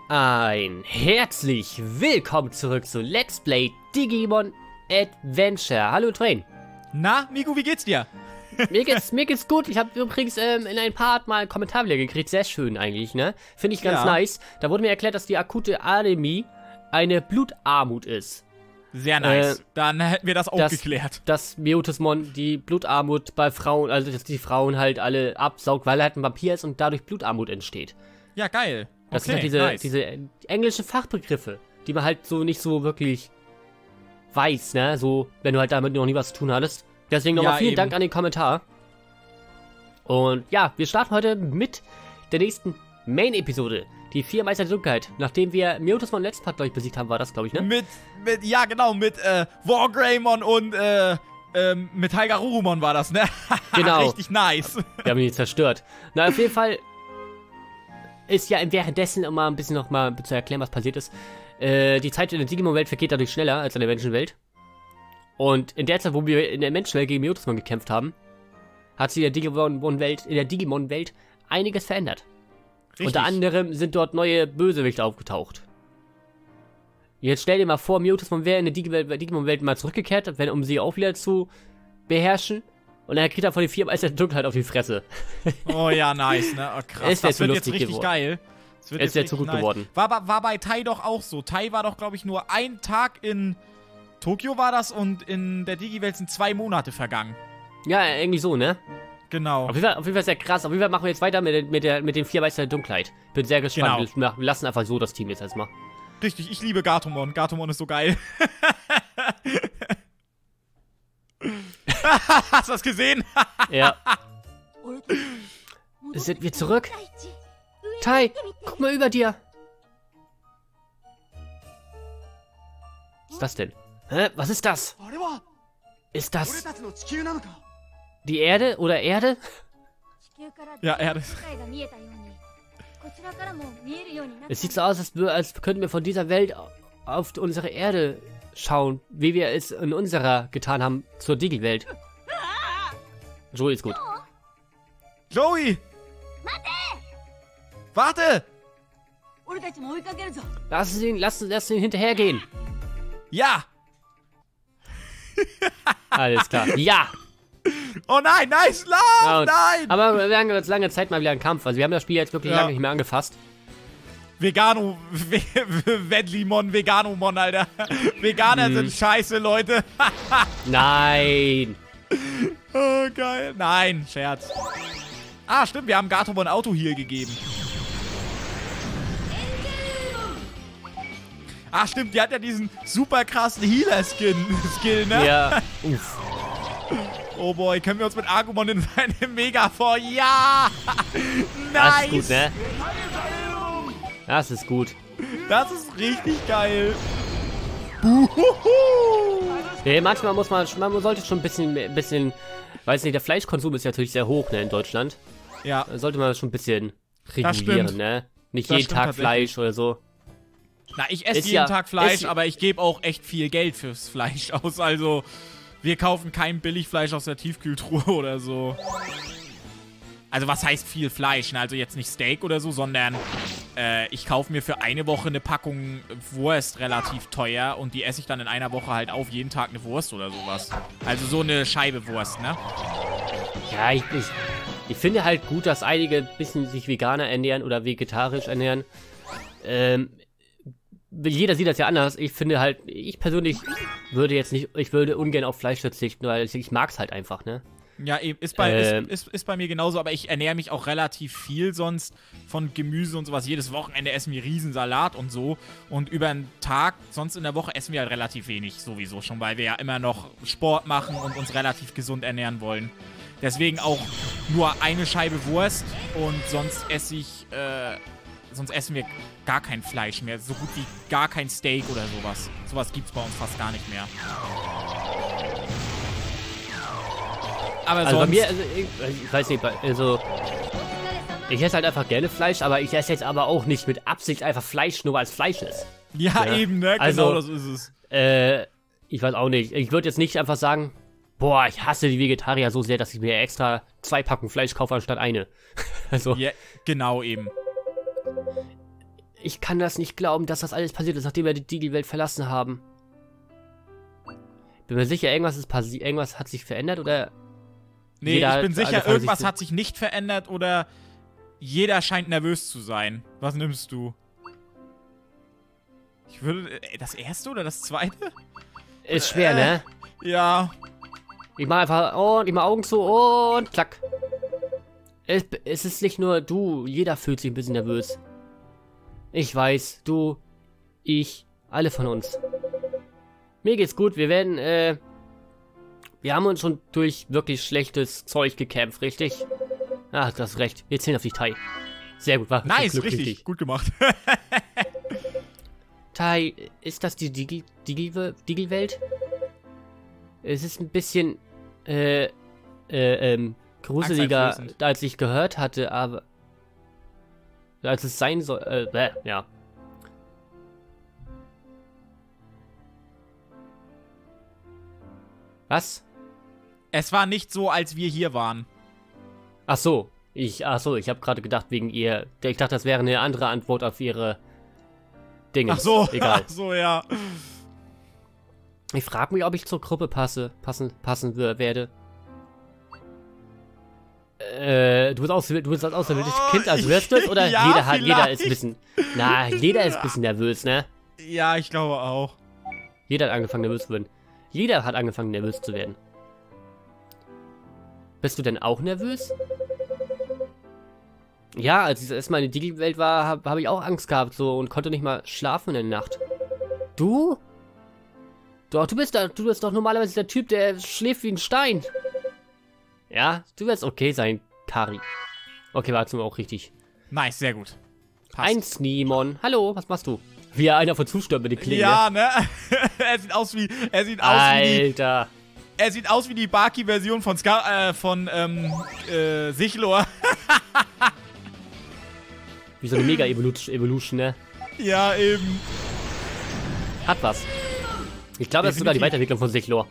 Ein herzlich willkommen zurück zu Let's Play Digimon Adventure. Hallo Train. Na, Miku, wie geht's dir? Mir geht's gut. Ich habe übrigens in ein Part mal einen Kommentar wieder gekriegt. Sehr schön eigentlich, ne? Finde ich ganz nice. Da wurde mir erklärt, dass die akute Anämie eine Blutarmut ist. Sehr nice. Dann hätten wir das auch geklärt. Dass Myotismon die Blutarmut bei Frauen, also dass die Frauen halt alle absaugt, weil er halt ein Vampir ist und dadurch Blutarmut entsteht. Ja, geil. Das sind halt diese englischen Fachbegriffe, die man halt so nicht so wirklich weiß, ne? So, wenn du halt damit noch nie was zu tun hattest. Deswegen nochmal vielen Dank an den Kommentar. Und ja, wir starten heute mit der nächsten Main-Episode. Die 4 Meister der Dunkelheit. Nachdem wir Myotismon letzten Part, glaube ich, besiegt haben, war das, glaube ich, ne? Mit Wargreymon und mit Taigarurumon war das, ne? Genau. Richtig nice. Wir haben ihn zerstört. Na, auf jeden Fall ist ja währenddessen, um mal ein bisschen noch mal zu erklären, was passiert ist. Die Zeit in der Digimon-Welt vergeht dadurch schneller als in der Menschenwelt. Und in der Zeit, wo wir in der Menschenwelt gegen Myotismon gekämpft haben, hat sich in der Digimon-Welt einiges verändert. Richtig. Unter anderem sind dort neue Bösewichte aufgetaucht. Jetzt stell dir mal vor, Myotismon wäre in der Digimon-Welt mal zurückgekehrt, um sie auch wieder zu beherrschen. Und dann kriegt er von den 4 Meister der Dunkelheit auf die Fresse. Oh ja, nice, ne? Oh, krass, das wird jetzt richtig geil. Es wäre zu gut geworden. War bei Tai doch auch so. Tai war doch, glaube ich, nur ein Tag in Tokio war das und in der Digi-Welt sind 2 Monate vergangen. Ja, irgendwie so, ne? Genau. Auf jeden Fall sehr krass. Auf jeden Fall machen wir jetzt weiter mit den 4 Meister der Dunkelheit. Bin sehr gespannt. Genau. Wir lassen einfach so das Team jetzt erstmal. Richtig, ich liebe Gatomon. Gatomon ist so geil. Hast du das gesehen? Ja. Sind wir zurück? Tai, guck mal über dir. Was ist das denn? Hä? Was ist das? Ist das die Erde oder Erde? Ja, Erde. Es sieht so aus, als könnten wir von dieser Welt auf unsere Erde schauen, wie wir es in unserer getan haben zur Digi-Welt. Joey ist gut. Joey! Warte! Lass ihn hinterhergehen. Ja! Alles klar. Ja! Oh nein, nice, lauf! Ja, nein! Aber wir haben jetzt lange Zeit mal wieder einen Kampf. Also wir haben das Spiel jetzt wirklich lange nicht mehr angefasst. Veganomon, Alter. Veganer sind scheiße, Leute. Nein! Oh, geil. Nein, Scherz. Ah, stimmt, wir haben Gatomon Auto-Heal gegeben. Ah, stimmt, die hat ja diesen super krassen Healer-Skill, ne? Ja. Uff. Oh boy, können wir uns mit Agumon in seine Mega-Vor... Ja! Nice! Das ist gut, ne? Das ist gut. Das ist richtig geil. Nee, manchmal man sollte schon ein bisschen, weiß nicht, der Fleischkonsum ist ja natürlich sehr hoch, ne, in Deutschland. Ja. Da sollte man schon ein bisschen regulieren, ne? Nicht jeden Tag Fleisch oder so. Na, ich esse jeden Tag Fleisch, aber ich gebe auch echt viel Geld fürs Fleisch aus, also wir kaufen kein Billigfleisch aus der Tiefkühltruhe oder so. Also was heißt viel Fleisch, ne? Also jetzt nicht Steak oder so, sondern ich kaufe mir für eine Woche eine Packung Wurst relativ teuer und die esse ich dann in einer Woche halt auf, jeden Tag eine Wurst oder sowas. Also so eine Scheibe Wurst, ne? Ja, ich finde halt gut, dass einige ein bisschen sich veganer ernähren oder vegetarisch ernähren. Jeder sieht das ja anders. Ich finde halt, ich persönlich würde ungern auf Fleisch verzichten, weil ich mag es halt einfach, ne? Ja, ist bei mir genauso, aber ich ernähre mich auch relativ viel sonst von Gemüse und sowas. Jedes Wochenende essen wir Riesensalat und so. Und über den Tag, sonst in der Woche essen wir halt relativ wenig sowieso schon, weil wir ja immer noch Sport machen und uns relativ gesund ernähren wollen. Deswegen auch nur eine Scheibe Wurst und sonst essen wir gar kein Fleisch mehr. So gut wie gar kein Steak oder sowas. Sowas gibt's bei uns fast gar nicht mehr. Aber also bei mir, also ich weiß nicht, also ich esse halt einfach gerne Fleisch, aber ich esse jetzt aber auch nicht mit Absicht einfach Fleisch, nur weil es Fleisch ist. Ja, eben, ne? Also, genau, das ist es. Ich weiß auch nicht. Ich würde jetzt nicht einfach sagen, boah, ich hasse die Vegetarier so sehr, dass ich mir extra 2 Packungen Fleisch kaufe anstatt eine. Also. Ja, genau eben. Ich kann das nicht glauben, dass das alles passiert ist, nachdem wir die Digi-Welt verlassen haben. Bin mir sicher, irgendwas ist passiert, irgendwas hat sich verändert oder... Nee, ich bin sicher, irgendwas hat sich nicht verändert oder jeder scheint nervös zu sein. Was nimmst du? Ich würde... Das erste oder das zweite? Ist schwer, ne? Ja. Ich mach einfach... Und ich mach Augen zu und klack. Es ist nicht nur du, jeder fühlt sich ein bisschen nervös. Ich weiß, du, ich, alle von uns. Mir geht's gut, wir werden, wir haben uns schon durch wirklich schlechtes Zeug gekämpft, richtig? Ach, du hast recht, wir zählen auf dich, Tai. Sehr gut, war nice, richtig, gut gemacht. Tai, ist das die Digi-Welt? Es ist ein bisschen, gruseliger, als ich gehört hatte, aber... Als es sein soll, ja. Was? Es war nicht so, als wir hier waren. Ach so, ich habe gerade gedacht, wegen ihr... Ich dachte, das wäre eine andere Antwort auf ihre Dinge. Ach so, egal. Ach so, ja. Ich frage mich, ob ich zur Gruppe passen werde. Du bist als auserwähltes Kind, also wirst du es, oder ja, jeder ist ein bisschen... Na, jeder ist ein bisschen nervös, ne? Ja, ich glaube auch. Jeder hat angefangen nervös zu werden. Jeder hat angefangen nervös zu werden. Bist du denn auch nervös? Ja, als ich erstmal in die Digi-Welt war, habe ich auch Angst gehabt so und konnte nicht mal schlafen in der Nacht. Du? Doch, du bist doch normalerweise der Typ, der schläft wie ein Stein. Ja, du wirst okay sein, Kari. Okay, war jetzt auch richtig. Nice, sehr gut. Passt. Ein Sneemon. Hallo, was machst du? Wie einer von zustirbt mit den Klingen. Ja, ne? Er sieht aus wie die Baki-Version von Sichlor. Wie so eine Mega-Evolution, ne? Ja, eben. Hat was. Ich glaube, das ist sogar die Weiterentwicklung von Sichlor.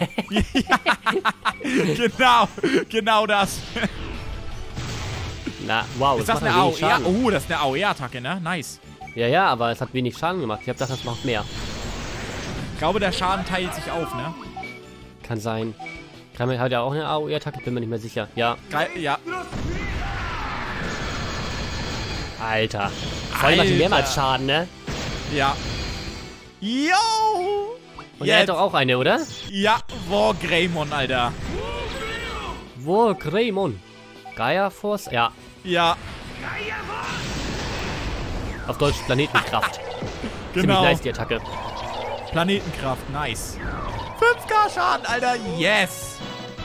Ja, genau das. Na, wow. Ist das eine AOE? Oh, das ist eine AOE-Attacke, ne? Nice. Ja, aber es hat wenig Schaden gemacht. Ich habe gedacht, das macht mehr. Ich glaube, der Schaden teilt sich auf, ne? Kann sein. Kramer hat ja auch eine AOE-Attacke, bin mir nicht mehr sicher. Ja. Ja. Alter. Vor allem macht die mehrmals Schaden, ne? Ja. Yo! Und er hat doch auch eine, oder? Ja, War Greymon, Alter. War Greymon. Gaia Force? Ja. Ja. Auf Deutsch Planetenkraft. Genau. Ziemlich nice, die Attacke. Planetenkraft, nice. 5k Schaden, Alter, yes!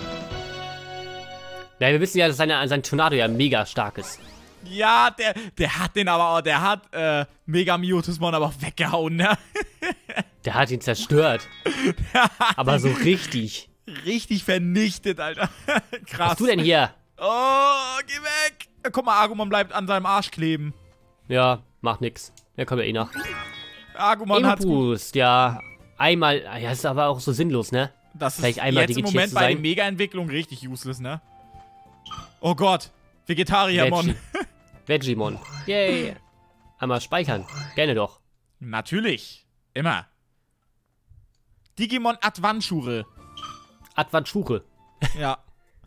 Ja, wir wissen ja, dass sein Tornado ja mega stark ist. Ja, der hat den aber auch, der hat Mega Mewtwo'smon aber auch weggehauen, ne? Der hat ihn zerstört. Aber so richtig. Richtig vernichtet, Alter. Krass. Was du denn hier? Oh, geh weg! Guck mal, Agumon bleibt an seinem Arsch kleben. Ja, macht nix. Der kommt ja eh nach. Agumon hat's Boost, ja. Einmal, ja, ist aber auch so sinnlos, ne? Das ist jetzt im Moment bei den Mega-Entwicklungen richtig useless, ne? Oh Gott, Vegetariermon. Vegemon. Yay. Einmal speichern. Gerne doch. Natürlich. Immer. Digimon Advanchure. Advanchure. Ja.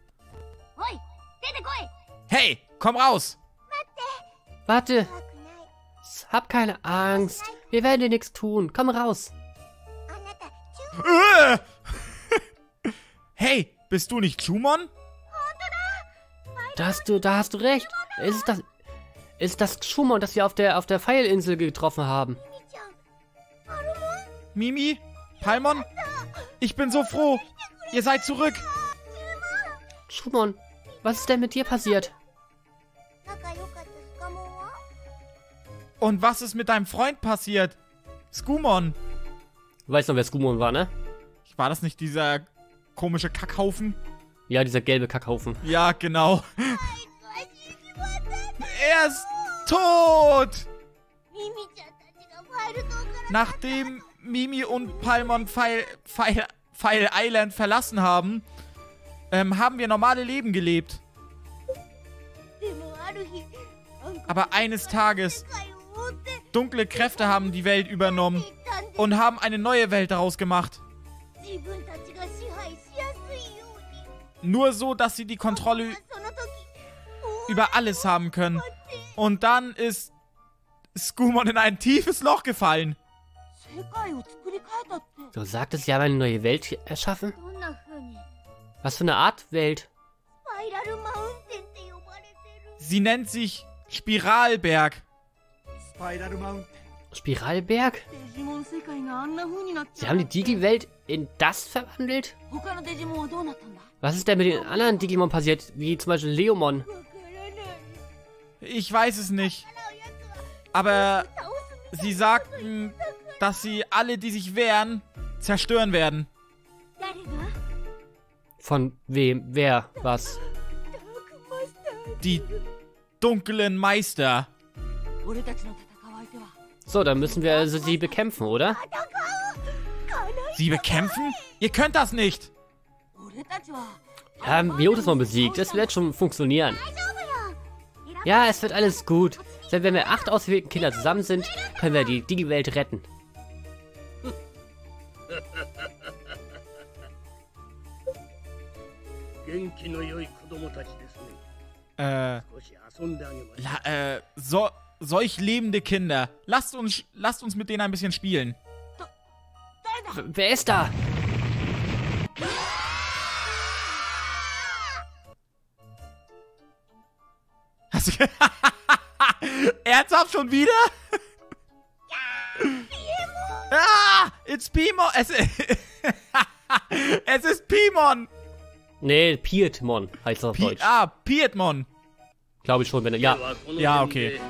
Hey, komm raus. Warte. Hab keine Angst. Wir werden dir nichts tun. Komm raus. Hey, bist du nicht Chumon? Da hast du recht. Ist das Chumon, das wir auf der Pfeilinsel getroffen haben? Mimi? Paimon? Ich bin so froh. Ihr seid zurück. Chumon, was ist denn mit dir passiert? Und was ist mit deinem Freund passiert? Skumon. Du weißt noch, wer Skumon war, ne? War das nicht dieser komische Kackhaufen? Ja, dieser gelbe Kackhaufen. Ja, genau. Er ist tot! Nachdem Mimi und Paimon Fire Island verlassen haben, haben wir normale Leben gelebt. Aber eines Tages Dunkle Kräfte haben die Welt übernommen und haben eine neue Welt daraus gemacht. Nur so, dass sie die Kontrolle über alles haben können. Und dann ist Skumon in ein tiefes Loch gefallen. Du sagtest, sie haben eine neue Welt erschaffen? Was für eine Art Welt? Sie nennt sich Spiralberg. Spiralberg? Sie haben die Digi-Welt in das verwandelt? Was ist denn mit den anderen Digimon passiert, wie zum Beispiel Leomon? Ich weiß es nicht. Aber sie sagten, dass sie alle, die sich wehren, zerstören werden. Von wem? Wer? Was? Die dunklen Meister. So, dann müssen wir also sie bekämpfen, oder? Sie bekämpfen? Ihr könnt das nicht. Wir haben Myotismon besiegt. Das wird schon funktionieren. Ja, es wird alles gut. Selbst wenn wir 8 ausgewählten Kinder zusammen sind, können wir die Digi-Welt retten. Solch lebende Kinder. Lasst uns mit denen ein bisschen spielen. Wer ist da? Ernsthaft schon wieder? Ah, it's Pimon. Es ist Pimon. Nee, Piedmon heißt das auf Deutsch. Piedmon. Glaube ich schon, wenn er... Ja. Ja, okay.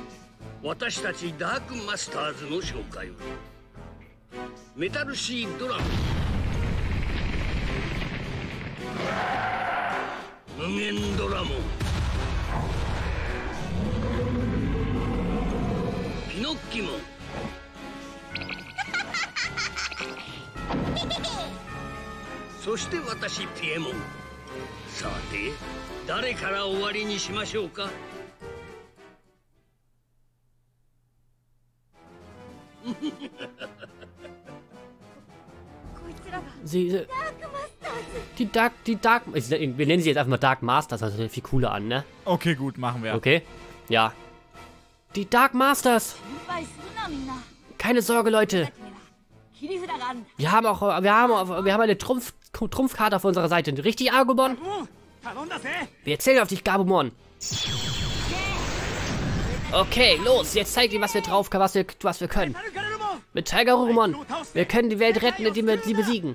Pinokkimon. そして私ピエモン。さて、誰から終わりにしましょうか。 Sie, die Dark, wir nennen sie jetzt einfach mal Dark Masters, also viel cooler an, ne? Okay, gut, machen wir. Okay, ja. Die Dark Masters! Keine Sorge, Leute! Wir haben eine Trumpfkarte auf unserer Seite. Richtig, Agumon? Wir zählen auf dich, Gabumon. Okay, los, jetzt zeigt ihm, was wir können. Mit Tigerumon. Wir können die Welt retten, indem wir sie besiegen.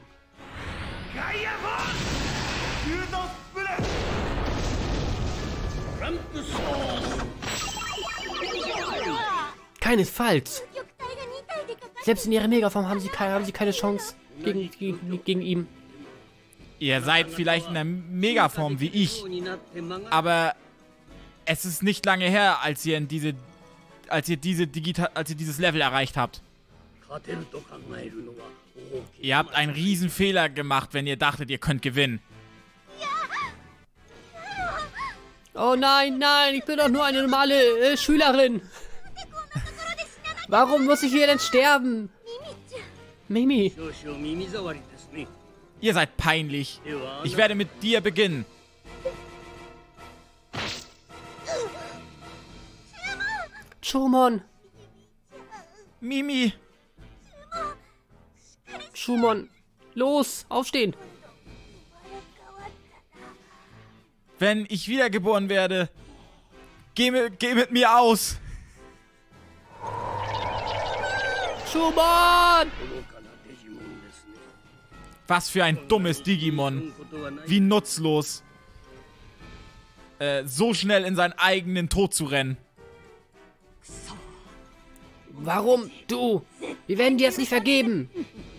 Keinesfalls. Selbst in ihrer Megaform haben sie keine Chance gegen ihn. Ihr seid vielleicht in der Megaform wie ich, aber es ist nicht lange her, als ihr dieses Level erreicht habt. Ihr habt einen riesen Fehler gemacht, wenn ihr dachtet, ihr könnt gewinnen. Oh nein, ich bin doch nur eine normale Schülerin. Warum muss ich hier denn sterben? Mimi. Ihr seid peinlich. Ich werde mit dir beginnen. Chumon. Mimi. Chumon. Los, aufstehen. Wenn ich wiedergeboren werde, geh mit mir aus. Chumon! Was für ein dummes Digimon. Wie nutzlos. So schnell in seinen eigenen Tod zu rennen. Warum du? Wir werden dir jetzt nicht vergeben.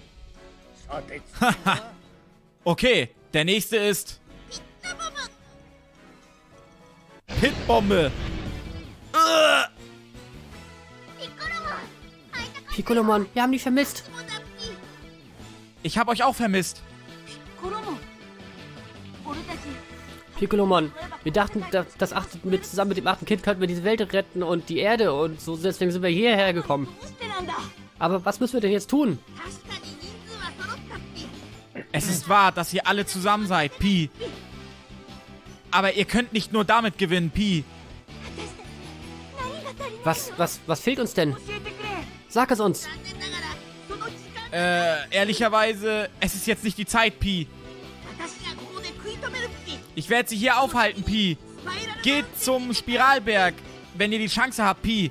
Okay, der nächste ist... Hitbombe. Piccolomon, wir haben dich vermisst. Ich habe euch auch vermisst. Piccolomon, Wir dachten, zusammen mit dem 8. Kind könnten wir diese Welt retten und die Erde und so, deswegen sind wir hierher gekommen. Aber was müssen wir denn jetzt tun? Es ist wahr, dass ihr alle zusammen seid, Pi. Aber ihr könnt nicht nur damit gewinnen, Pi. Was fehlt uns denn? Sag es uns. Ehrlicherweise, es ist jetzt nicht die Zeit, Pi. Ich werde sie hier aufhalten, Pi. Geht zum Spiralberg, wenn ihr die Chance habt, Pi.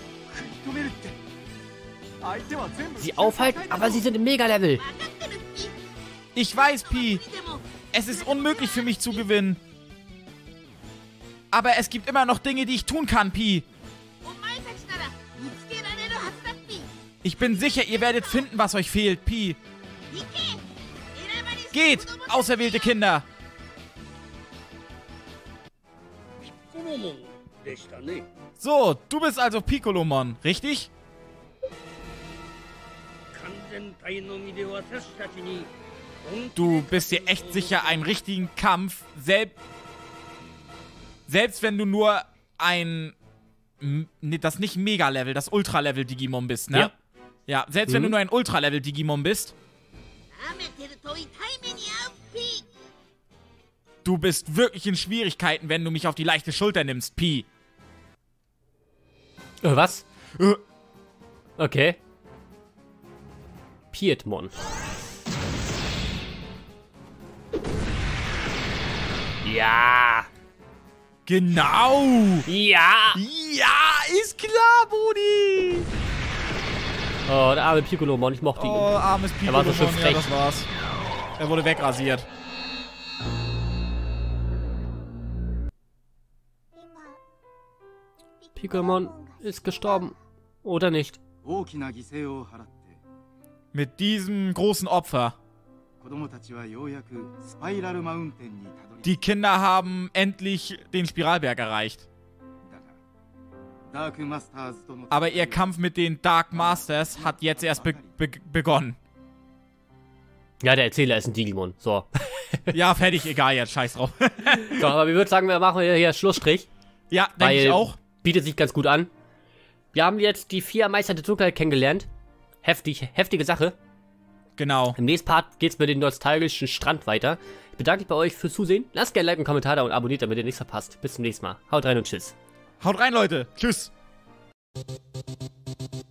Sie aufhalten, aber sie sind im Mega-Level. Ich weiß, Pi. Es ist unmöglich für mich zu gewinnen. Aber es gibt immer noch Dinge, die ich tun kann, Pi. Ich bin sicher, ihr werdet finden, was euch fehlt, Pi. Geht, auserwählte Kinder. ピコロモンでしたね。 So, du bist also Piccolomon, richtig? 完全体のみで私たちに Du bist dir echt sicher, einen richtigen Kampf, selbst wenn du nur das nicht Mega-Level, das Ultra-Level-Digimon bist, ne? Ja. Ja, selbst wenn du nur ein Ultra-Level-Digimon bist, du bist wirklich in Schwierigkeiten, wenn du mich auf die leichte Schulter nimmst, Pi. Was? Okay. Piedmon. Ja. Genau. Ja. Ja, ist klar, Brudi. Oh, der arme Piccolomon, ich mochte ihn. Oh, armes Er war so schön Piccolomon, frech. ja, das war's. Er wurde wegrasiert. Piccolomon ist gestorben. Oder nicht? 大きな犠牲を払って Mit diesem großen Opfer. 子供たちはようやくスパイラルマウンテンにたどり Die Kinder haben endlich den Spiralberg erreicht. ダークマスターズとの Aber ihr Kampf mit den Dark Masters hat jetzt erst begonnen. Ja, der Erzähler ist ein Digimon. So. Ja, fertig, egal jetzt, scheiß drauf. So, aber ich würde sagen, wir machen hier Schlussstrich. Ja, denke ich Weil- auch. Bietet sich ganz gut an. Wir haben jetzt die 4 Meister der Dunkelheit kennengelernt. Heftige Sache. Genau. Im nächsten Part geht's mit dem nostalgischen Strand weiter. Ich bedanke mich bei euch fürs Zusehen. Lasst gerne ein Like, einen Kommentar da und abonniert, damit ihr nichts verpasst. Bis zum nächsten Mal. Haut rein und tschüss. Haut rein, Leute. Tschüss.